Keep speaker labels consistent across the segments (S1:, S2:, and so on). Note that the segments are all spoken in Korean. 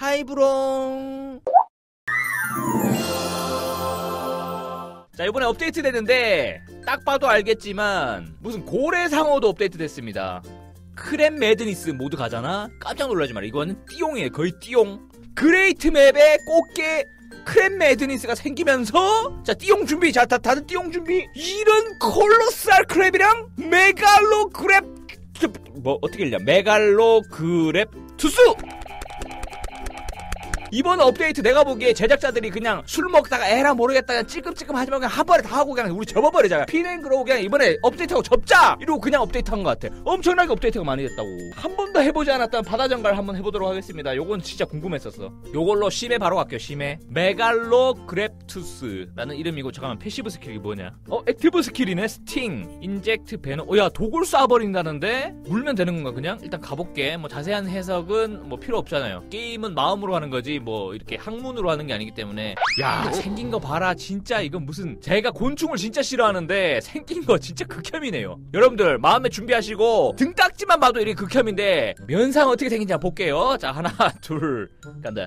S1: 하이브롱. 자, 이번에 업데이트 됐는데 딱 봐도 알겠지만 무슨 고래상어도 업데이트 됐습니다. 크랩 매드니스 모드 가잖아? 깜짝 놀라지 마라. 이거는 띠용이에요. 거의 띠용. 그레이트 맵에 꽃게 크랩 매드니스가 생기면서, 자, 띠용 준비. 자, 다들 띠용 준비. 이런 콜로살 크랩이랑 메갈로 그랩, 뭐 어떻게 읽냐, 메갈로 그랩 투스. 이번 업데이트 내가 보기에 제작자들이 그냥 술 먹다가 에라 모르겠다 그냥 찔끔찔끔 하지 말고 그냥 한 번에 다 하고 그냥 우리 접어버리자. 피넨그로우 그냥 이번에 업데이트하고 접자! 이러고 그냥 업데이트한 것 같아. 엄청나게 업데이트가 많이 됐다고. 한 번도 해보지 않았던 바다정갈 한번 해보도록 하겠습니다. 요건 진짜 궁금했었어. 요걸로 심해 바로 갈게요. 심해 메갈로 그랩투스라는 이름이고, 잠깐만 패시브 스킬이 뭐냐, 액티브 스킬이네. 스팅, 인젝트, 베노. 야, 독을 쏴버린다는데 물면 되는 건가 그냥? 일단 가볼게. 뭐 자세한 해석은 뭐 필요 없잖아요. 게임은 마음으로 하는 거지 뭐 이렇게 학문으로 하는 게 아니기 때문에. 야, 생긴 거 봐라. 진짜 이건 무슨, 제가 곤충을 진짜 싫어하는데 생긴 거 진짜 극혐이네요. 여러분들 마음에 준비하시고, 등딱지만 봐도 이렇게 극혐인데 면상 어떻게 생긴지 한번 볼게요. 자, 하나 둘 간다.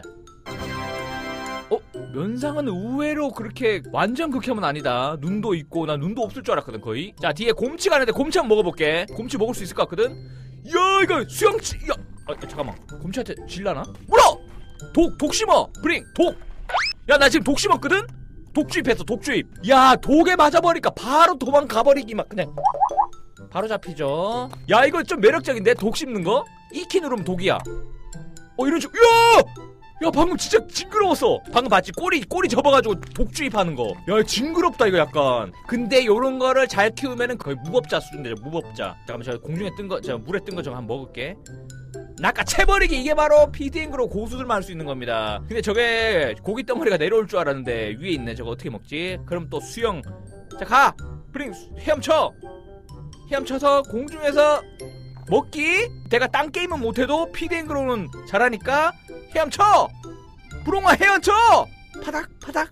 S1: 면상은 의외로 그렇게 완전 극혐은 아니다. 눈도 있고, 난 눈도 없을 줄 알았거든 거의. 자, 뒤에 곰치가 있는데 곰치 한번 먹어볼게. 곰치 먹을 수 있을 것 같거든. 야, 이거 수영치. 야, 잠깐만, 곰치한테 질라나? 물어! 독 심어! 브링! 독! 야, 나 지금 독 심었거든? 독주입했어, 독주입. 야, 독에 맞아버리니까 바로 도망가버리기 막 그냥 바로 잡히죠. 야, 이거 좀 매력적인데? 독 심는 거? 이 키 누르면 독이야. 이런 식. 야, 방금 진짜 징그러웠어. 방금 봤지? 꼬리 접어가지고 독주입하는 거. 야, 징그럽다 이거 약간. 근데 요런 거를 잘 키우면은 거의 무법자 수준 되죠. 무법자. 잠깐만, 저 공중에 뜬 거, 저 물에 뜬 거 저거 한번 먹을게. 낚아채버리기. 이게 바로 피딩으로 고수들만 할 수 있는 겁니다. 근데 저게 고기 덩어리가 내려올 줄 알았는데 위에 있네. 저거 어떻게 먹지? 그럼 또 수영. 자, 가! 브링! 헤엄쳐서 공중에서 먹기. 내가 땅 게임은 못해도 피딩으로는 잘하니까 헤엄쳐! 부롱아 헤엄쳐! 파닥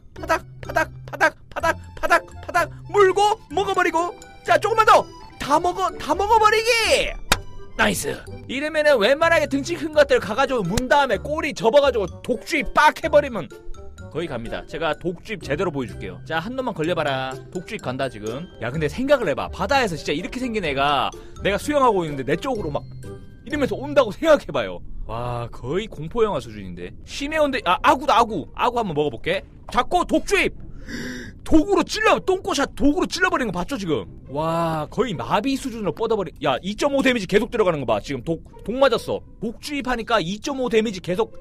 S1: 물고 먹어버리고. 자, 조금만 더! 다 먹어버리기! 나이스. 이러면은 웬만하게 등치 큰 것들 가가지고 문 다음에 꼬리 접어가지고 독주입 빡 해버리면 거의 갑니다. 제가 독주입 제대로 보여줄게요. 자, 한 놈만 걸려봐라. 독주입 간다 지금. 야, 근데 생각을 해봐. 바다에서 진짜 이렇게 생긴 애가 내가 수영하고 있는데 내 쪽으로 막 이러면서 온다고 생각해봐요. 와, 거의 공포영화 수준인데. 심해온데. 아구다. 아구 한번 먹어볼게. 잡고 독주입. 독으로 똥꼬샷 독으로 찔러버리는 거 봤죠 지금? 와, 거의 마비 수준으로 뻗어버린. 야, 2.5 데미지 계속 들어가는 거 봐. 지금 독 맞았어. 독주입하니까 2.5 데미지 계속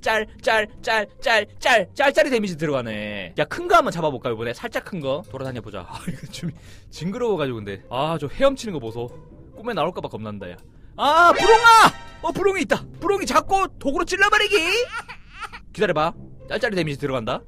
S1: 짤짤이 데미지 들어가네. 야, 큰 거 한번 잡아볼까 이번에? 살짝 큰 거 돌아다녀보자. 이거 좀 징그러워가지고. 근데 저 헤엄치는 거 보소. 꿈에 나올까봐 겁난다. 야, 부롱아! 부롱이 있다. 부롱이 잡고 독으로 찔러버리기. 기다려봐. 짤짤이 데미지 들어간다.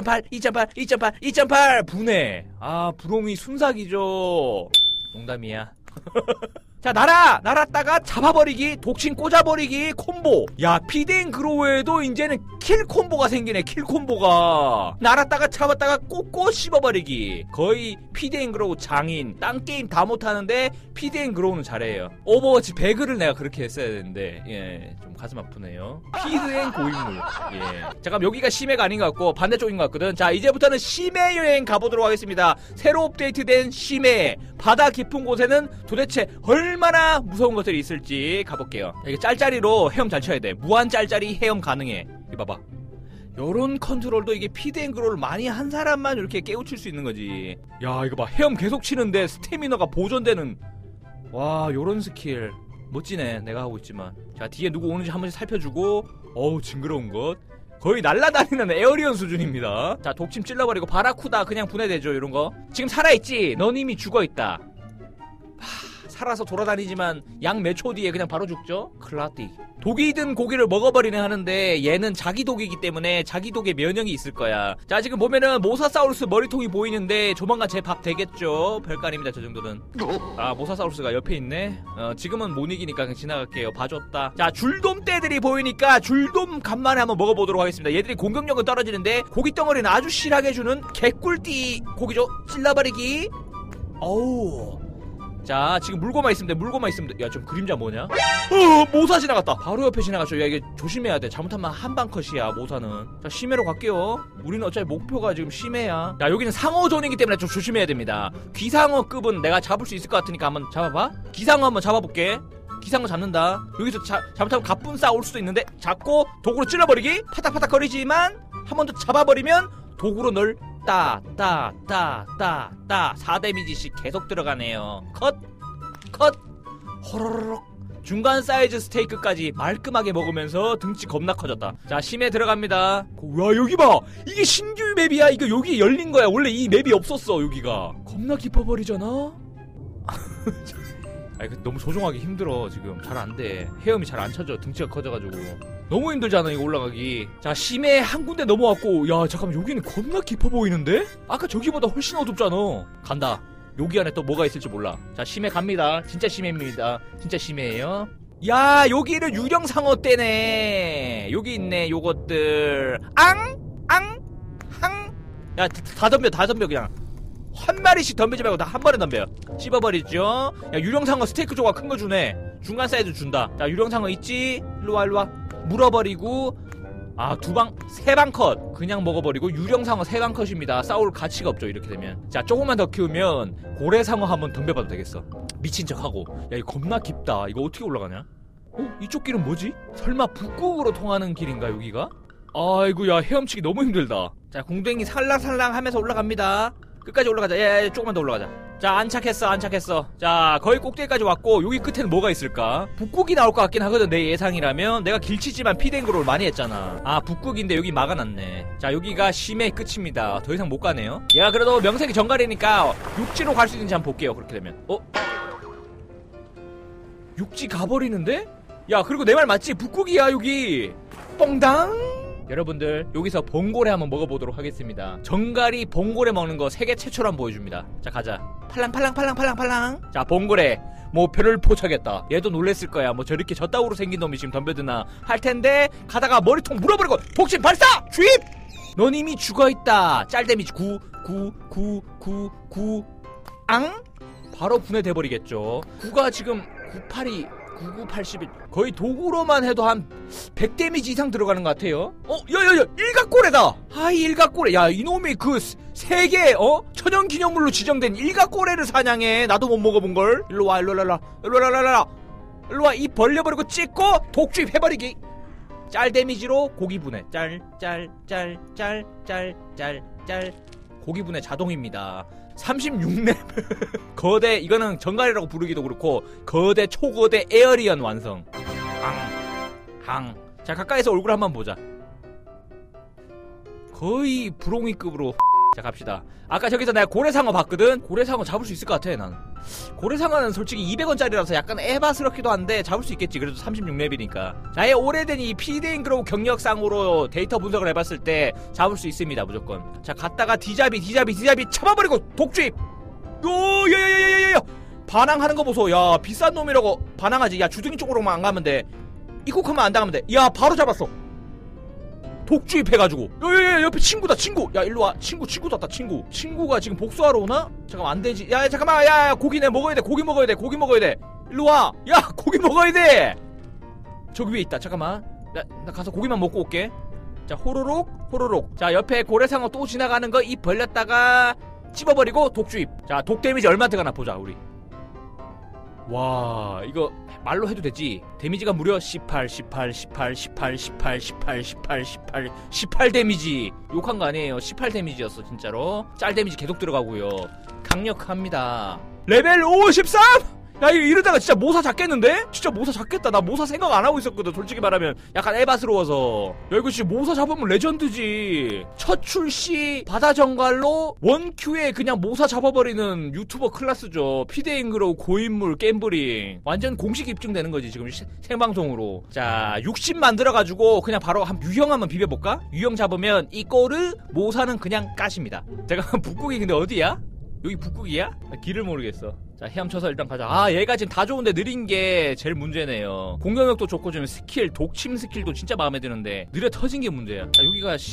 S1: 2.8 분해. 부롱이 순삭이죠. 농담이야. 자, 날았다가 잡아버리기, 독침 꽂아버리기 콤보. 야, 피딩그로우에도 이제는 킬 콤보가 생기네. 킬 콤보가. 날았다가 잡았다가 꽂고 씹어버리기. 거의 피딩그로우 장인. 딴 게임 다 못하는데 피딩그로우는 잘해요. 오버워치 배그를 내가 그렇게 했어야 되는데, 예, 좀 가슴 아프네요. 피드앤 고인물. 예. 잠깐, 여기가 심해가 아닌 것 같고 반대쪽인 것 같거든. 자, 이제부터는 심해 여행 가보도록 하겠습니다. 새로 업데이트된 심해. 바다 깊은 곳에는 도대체 얼마나 무서운 것들이 있을지 가볼게요. 이게 짤짤이로 헤엄 잘 쳐야 돼. 무한 짤짤이 헤엄 가능해. 이거 봐봐. 요런 컨트롤도 이게 피드앤그로우를 많이 한 사람만 이렇게 깨우칠 수 있는 거지. 야, 이거 봐. 헤엄 계속 치는데 스태미너가 보존되는. 와, 요런 스킬 멋지네. 내가 하고 있지만. 자, 뒤에 누구 오는지 한 번씩 살펴주고. 어우, 징그러운 것. 거의 날아다니는 에어리언 수준입니다. 자, 독침 찔러버리고. 바라쿠다 그냥 분해되죠. 요런거. 지금 살아있지? 넌 이미 죽어있다. 살아서 돌아다니지만 약 몇 초 뒤에 그냥 바로 죽죠? 클라띠. 독이 든 고기를 먹어버리는 하는데 얘는 자기 독이기 때문에 자기 독의 면역이 있을 거야. 자, 지금 보면은 모사사우루스 머리통이 보이는데 조만간 제 밥 되겠죠? 별거 아닙니다, 저 정도는. 모사사우루스가 옆에 있네. 지금은 못 이기니까 그냥 지나갈게요. 봐줬다. 자, 줄돔떼들이 보이니까 줄돔 간만에 한번 먹어보도록 하겠습니다. 얘들이 공격력은 떨어지는데 고기 덩어리는 아주 실하게 주는 개꿀띠 고기죠. 찔러버리기. 어우, 자 지금 물고만 있으면 돼. 물고만 있으면 돼. 야 좀 그림자 뭐냐? 모사 지나갔다. 바로 옆에 지나갔죠. 야 이게 조심해야 돼. 잘못하면 한방 컷이야 모사는. 자 심해로 갈게요. 우리는 어차피 목표가 지금 심해야. 야 여기는 상어존이기 때문에 좀 조심해야 됩니다. 귀상어급은 내가 잡을 수 있을 것 같으니까 한번 잡아봐. 귀상어 한번 잡아볼게. 기상어 잡는다. 여기서 잘못하면 갑분싸 올 수도 있는데 잡고 도구로 찔러버리기. 파닥파닥 거리지만 한 번 더 잡아버리면 도구로 널 따 4데미지씩 계속 들어가네요. 컷 호로로록. 중간 사이즈 스테이크까지 말끔하게 먹으면서 등치 겁나 커졌다. 자 심해 들어갑니다. 와 여기 봐. 이게 신규 맵이야. 이거 여기 열린 거야. 원래 이 맵이 없었어. 여기가 겁나 깊어버리잖아. 아니 너무 조종하기 힘들어. 지금 잘 안돼. 헤엄이 잘 안 쳐져. 등치가 커져가지고 너무 힘들잖아 이거 올라가기. 자 심해 한 군데 넘어왔고. 야 잠깐만 여기는 겁나 깊어 보이는데? 아까 저기보다 훨씬 어둡잖아. 간다. 여기 안에 또 뭐가 있을지 몰라. 자 심해 갑니다. 진짜 심해입니다. 진짜 심해예요. 야 여기를 유령상어 떼네. 여기 있네 요것들. 야 다 덤벼 그냥. 한 마리씩 덤비지 말고 다 한 번에 덤벼요. 씹어버리죠. 야 유령상어 스테이크 조각 큰 거 주네. 중간 사이즈 준다. 자 유령상어 있지? 일로와 물어버리고. 아 세 방 컷 그냥 먹어버리고. 유령상어 3방 컷입니다. 싸울 가치가 없죠 이렇게 되면. 자 조금만 더 키우면 고래상어 한번 덤벼봐도 되겠어. 미친 척하고. 야 이거 겁나 깊다. 이거 어떻게 올라가냐? 이쪽 길은 뭐지? 설마 북극으로 통하는 길인가 여기가? 아이고 야 헤엄치기 너무 힘들다. 자 공댕이 살랑살랑 하면서 올라갑니다. 끝까지 올라가자. 야, 조금만 더 올라가자. 자 안착했어. 자 거의 꼭대기까지 왔고 여기 끝에는 뭐가 있을까? 북극이 나올 것 같긴 하거든 내 예상이라면. 내가 길치지만 피댕그롤 많이 했잖아. 아 북극인데 여기 막아놨네. 자 여기가 심해 끝입니다. 더 이상 못 가네요. 얘가 그래도 명색이 정갈이니까 육지로 갈 수 있는지 한번 볼게요. 그렇게 되면 육지 가버리는데? 야 그리고 내 말 맞지? 북극이야 여기. 뽕당. 여러분들 여기서 봉고래 한번 먹어보도록 하겠습니다. 정갈이 봉고래 먹는 거 세계 최초로 한번 보여줍니다. 자 가자. 팔랑. 자 봉고래 목표를 포착했다. 얘도 놀랬을 거야. 뭐 저렇게 저따구로 생긴 놈이 지금 덤벼드나 할 텐데 가다가 머리통 물어버리고 독침 발사! 주입! 넌 이미 죽어있다. 짤 데미지 9 바로 분해돼버리겠죠. 9가 지금 98이 99, 81 거의 도구로만 해도 한 100데미지 이상 들어가는 것 같아요. 야야야 일각고래다. 하이 일각고래. 야 이놈이 그 세계 천연기념물로 지정된 일각고래를 사냥해. 나도 못 먹어본걸. 일로와 입 벌려버리고 찍고 독주입 해버리기. 짤 데미지로 고기 분해. 짤 고기 분해 자동입니다. 36레벨 거대. 이거는 정갈이라고 부르기도 그렇고 거대 초거대 에어리언 완성. 자 가까이서 얼굴 한번 보자. 거의 부롱이급으로. 자 갑시다. 아까 저기서 내가 고래상어 봤거든. 고래상어 잡을 수 있을 것 같아 난. 고래상어는 솔직히 200원짜리라서 약간 에바스럽기도 한데 잡을 수 있겠지. 그래도 36렙이니까. 자의 오래된 이 피드앤그로우 경력상으로 데이터 분석을 해봤을 때 잡을 수 있습니다 무조건. 자 갔다가 디자비 잡아버리고 독주입. 야야야야야야 반항하는 거 보소. 야 비싼 놈이라고 반항하지. 야 주둥이 쪽으로만 안 가면 돼. 입국하면 안 당하면 돼. 야 바로 잡았어. 독주입해가지고. 야야야 옆에 친구다 친구. 야 일로와. 친구 떴다 친구. 친구가 지금 복수하러 오나? 잠깐만 안되지. 야 잠깐만. 야 고기 내 먹어야돼. 고기 먹어야돼. 일로와. 야 고기 먹어야돼. 저기 위에 있다. 잠깐만 나 가서 고기만 먹고 올게. 자 호로록. 자 옆에 고래상어 또 지나가는 거 입 벌렸다가 찝어버리고 독주입. 자 독 데미지 얼마 들어가나 보자 우리. 와 이거 말로 해도 되지. 데미지가 무려 18 데미지. 욕한 거 아니에요. 18 데미지였어 진짜로. 짤 데미지 계속 들어가고요. 강력합니다. 레벨 53! 야 이러다가 진짜 모사 잡겠는데? 진짜 모사 잡겠다. 나 모사 생각 안 하고 있었거든 솔직히 말하면. 약간 에바스러워서. 야 이거 진짜 모사 잡으면 레전드지. 첫 출시 바다정갈로 원큐에 그냥 모사 잡아버리는 유튜버 클래스죠. 피드앤그로우 고인물 갬블링 완전 공식 입증되는 거지 지금 생방송으로. 자 60 만들어가지고 그냥 바로 한 유형 한번 비벼볼까? 유형 잡으면 이꼬르 모사는 그냥 까십니다. 제가 북극이 근데 어디야? 여기 북극이야? 길을 모르겠어. 자 헤엄쳐서 일단 가자. 아 얘가 지금 다 좋은데 느린 게 제일 문제네요. 공격력도 좋고 좀 스킬 독침 스킬도 진짜 마음에 드는데 느려 터진 게 문제야. 자 여기가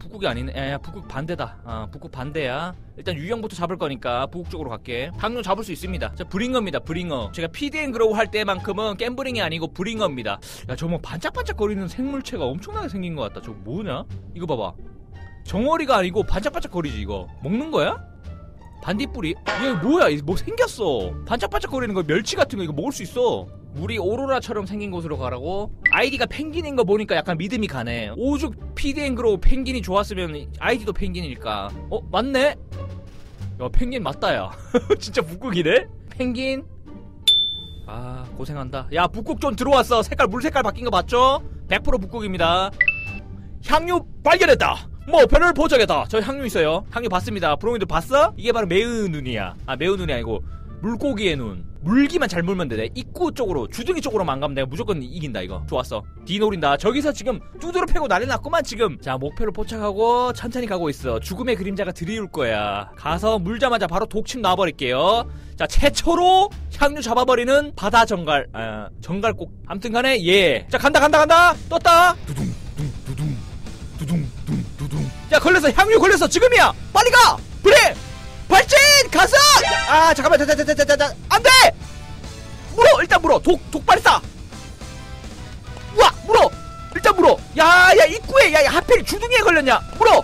S1: 북극이 아니네. 야, 북극 반대다. 북극 반대야. 일단 유형부터 잡을 거니까 북극 쪽으로 갈게. 항류 잡을 수 있습니다. 자, 브링어입니다. 브링어. 제가 피드앤그로우 할 때만큼은 갬블링이 아니고 브링어입니다. 야, 저 뭐 반짝반짝거리는 생물체가 엄청나게 생긴 것 같다. 저거 뭐냐? 이거 봐봐. 정어리가 아니고 반짝반짝거리지 이거. 먹는 거야? 반딧불이? 얘 뭐야? 뭐 생겼어. 반짝반짝거리는 거 멸치 같은 거 이거 먹을 수 있어. 물이 오로라처럼 생긴 곳으로 가라고? 아이디가 펭귄인 거 보니까 약간 믿음이 가네. 오죽 피드앤그로우 펭귄이 좋았으면 아이디도 펭귄일까? 맞네? 야, 펭귄 맞다 야. 진짜 북극이네? 펭귄? 아, 고생한다. 야, 북극 좀 들어왔어. 물 색깔 바뀐 거 봤죠? 100% 북극입니다. 향유 발견했다. 뭐 별을 포착했다. 저 향유 있어요. 향유 봤습니다. 브로미들 봤어? 이게 바로 매우 눈이야. 매우 눈이 아니고 물고기의 눈. 물기만 잘 물면 돼. 입구 쪽으로, 주둥이 쪽으로만 가면 내가 무조건 이긴다 이거. 좋았어. 뒤 노린다. 저기서 지금 두드러 패고 난리 났구만 지금. 자, 목표를 포착하고 천천히 가고 있어. 죽음의 그림자가 들이올 거야. 가서 물자마자 바로 독침 놔버릴게요. 자, 최초로 향유 잡아버리는 바다 정갈. 정갈꼭. 아무튼 간에 예. 자, 간다. 떴다. 두둥. 야, 걸렸어. 향유 걸렸어. 지금이야. 빨리 가. 그래. 발진! 가서! 잠깐만. 안 돼! 물어! 일단 물어. 독 발사! 우와! 물어! 일단 물어! 야, 입구에! 야, 하필 주둥이에 걸렸냐? 물어!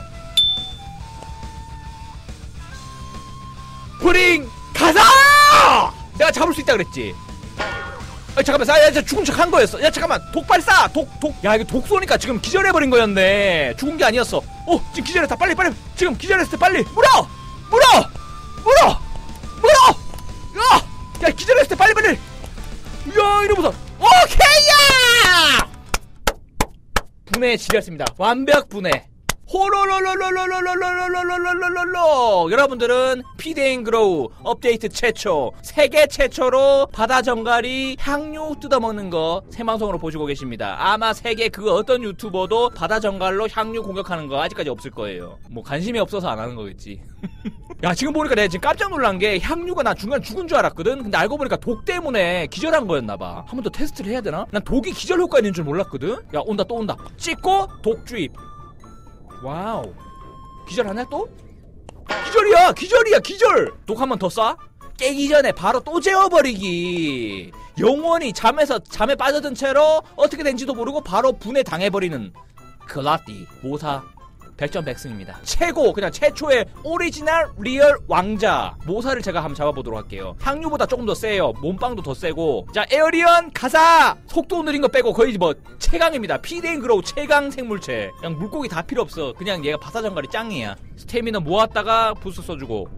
S1: 브링! 가서! 내가 잡을 수 있다 그랬지. 잠깐만. 야, 죽은 척 한 거였어. 야, 잠깐만. 독 발사! 야, 이거 독 쏘니까 지금 기절해버린 거였네. 죽은 게 아니었어. 지금 기절했다. 빨리. 지금 기절했을 때 빨리. 물어! 야, 기절했을 때 빨리. 야, 이러면서. 오케이야! 분해 지렸습니다. 완벽 분해. 호로로로로로로로로로로로로로로로. 여러분들은 피드앤그로우 업데이트 최초, 세계 최초로 바다 정갈이 향유 뜯어먹는 거 생방송으로 보시고 계십니다. 아마 세계 그 어떤 유튜버도 바다 정갈로 향유 공격하는 거 아직까지 없을 거예요. 뭐 관심이 없어서 안 하는 거겠지. 야, 지금 보니까 내가 지금 깜짝 놀란 게 향유가 나 중간 죽은 줄 알았거든. 근데 알고 보니까 독 때문에 기절한 거였나봐. 한 번 더 테스트를 해야 되나? 난 독이 기절 효과 있는 줄 몰랐거든. 야, 온다. 찍고 독 주입. 와우. 기절하냐 또? 기절이야. 독 한 번 더 쏴? 깨기 전에 바로 또 재워버리기. 영원히 잠에 빠져든 채로 어떻게 된지도 모르고 바로 분해 당해버리는 클라띠 모사 100점 100승입니다. 최고, 그냥 최초의 오리지널 리얼 왕자 모사를 제가 한번 잡아보도록 할게요. 향유보다 조금 더 세요. 몸빵도 더 세고. 자, 에어리언 가사! 속도 느린 거 빼고 거의 뭐 최강입니다. 피드앤그로우 최강 생물체. 그냥 물고기 다 필요 없어. 그냥 얘가 바사정갈이 짱이야. 스태미너 모았다가 부스트 써주고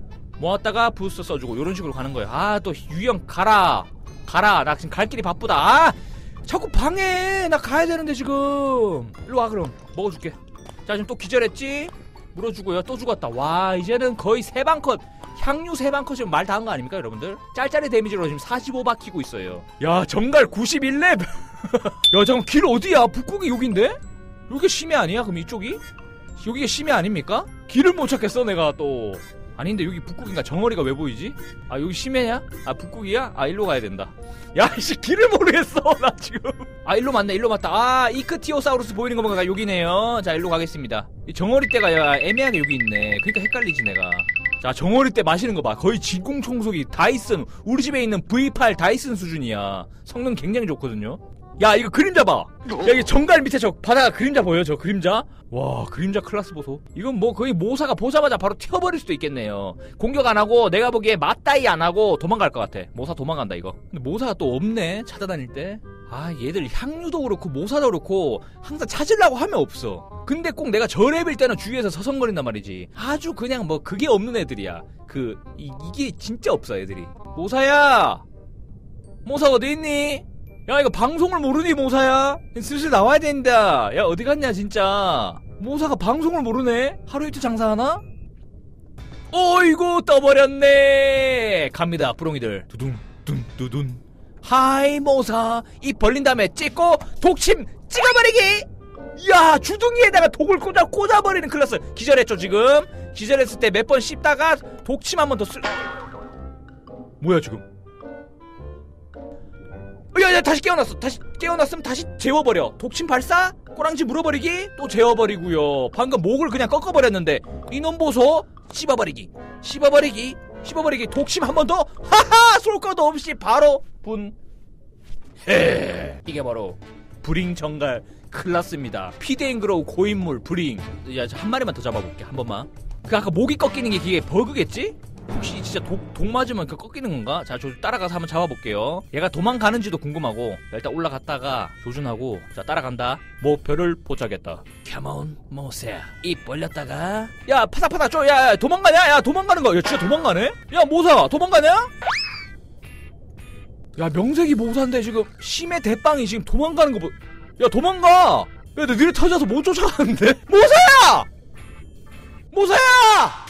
S1: 요런 식으로 가는 거예요. 또 유형 가라. 나 지금 갈 길이 바쁘다. 자꾸 방해. 나 가야 되는데 지금. 일로 와. 그럼 먹어줄게. 자, 지금 또 기절했지? 물어주고요. 또 죽었다. 와, 이제는 거의 3방컷. 향유 3방컷이면 말 다 한 거 아닙니까, 여러분들? 짤짤이 데미지로 지금 45 박히고 있어요. 야, 정갈 91렙. 야, 잠깐 길 어디야? 북극이 여긴데? 여기 심해 아니야? 그럼 이쪽이? 여기가 심해 아닙니까? 길을 못 찾겠어 내가 또. 아닌데 여기 북극인가? 정어리가 왜 보이지? 여기 심해냐? 북극이야? 일로 가야 된다. 야, 이씨, 길을 모르겠어 나 지금. 일로 맞네. 일로 맞다. 이크티오사우루스 보이는 거 보니까 여기네요. 자, 일로 가겠습니다. 이 정어리 떼가 애매하게 여기 있네. 그러니까 헷갈리지 내가. 자, 정어리 떼 마시는 거 봐. 거의 진공청소기 다이슨, 우리 집에 있는 V8 다이슨 수준이야. 성능 굉장히 좋거든요. 야, 이거 그림자 봐. 야, 이게 정갈 밑에 저 바다가 그림자 보여? 저 그림자? 와, 그림자 클라스 보소. 이건 뭐 거의 모사가 보자마자 바로 튀어버릴 수도 있겠네요. 공격 안 하고 내가 보기에 맞다이 안 하고 도망갈 것 같아. 모사 도망간다 이거. 근데 모사가 또 없네, 찾아다닐 때. 얘들 향유도 그렇고 모사도 그렇고 항상 찾으려고 하면 없어. 근데 꼭 내가 저 랩일 때는 주위에서 서성거린단 말이지. 아주 그냥 뭐 그게 없는 애들이야. 이게 진짜 없어 애들이. 모사야, 모사 어디 있니? 야, 이거 방송을 모르니 모사야? 슬슬 나와야 된다. 야, 어디 갔냐 진짜. 모사가 방송을 모르네? 하루 이틀 장사하나? 어이구, 떠버렸네. 갑니다 부렁이들. 두둥. 하이 모사. 입 벌린 다음에 찍고 독침 찍어버리기. 야, 주둥이에다가 독을 꽂아버리는 클래스. 기절했죠 지금. 기절했을 때 몇 번 씹다가 독침 한 번 더 뭐야 지금. 야, 다시 깨어났어. 다시 깨어났으면 다시 재워버려. 독침 발사? 꼬랑지 물어버리기 또 재워버리고요. 방금 목을 그냥 꺾어버렸는데 이놈 보소. 씹어버리기 독침 한 번 더. 하하 쏠 것도 없이 바로 분. 헤 이게 바로 브링 정갈 클라스입니다. 피드앤그로우 고인물 브링. 야, 한 마리만 더 잡아볼게. 한 번만. 그 아까 목이 꺾이는 게 그게 버그겠지? 혹시 진짜 독 맞으면 그 꺾이는 건가? 자, 저 따라가서 한번 잡아볼게요. 얘가 도망가는지도 궁금하고. 자, 일단 올라갔다가 조준하고. 자, 따라간다. 목표를 포착했다. 컴온 모세야. 입 벌렸다가. 야, 파닥파닥 줘. 야, 도망가냐? 야, 도망가는 거. 야, 진짜 도망가네? 야, 모사 도망가냐? 야, 명색이 모사인데 지금 심해 대빵이 지금 도망가는 거 뭐. 야, 도망가. 야, 너 느려 터져서 못 쫓아가는데? 모사야! 모사야!